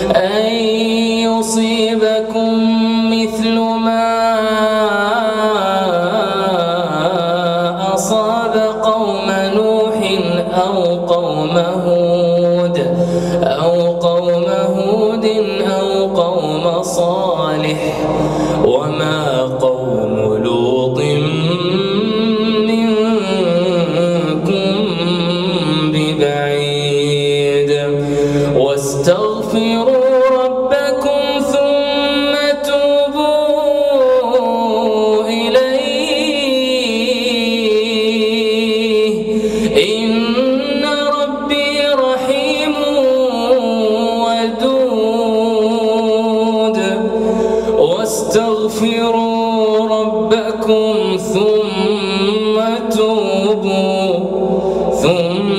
أن يصيبكم مثل ما أصاب قوم نوح أو قوم هود أو قوم صالح وما قوم لوط منكم ببعيد واستغفروا ربكم ثم توبوا إليه إن ربي رحيم ودود واستغفروا ربكم ثم توبوا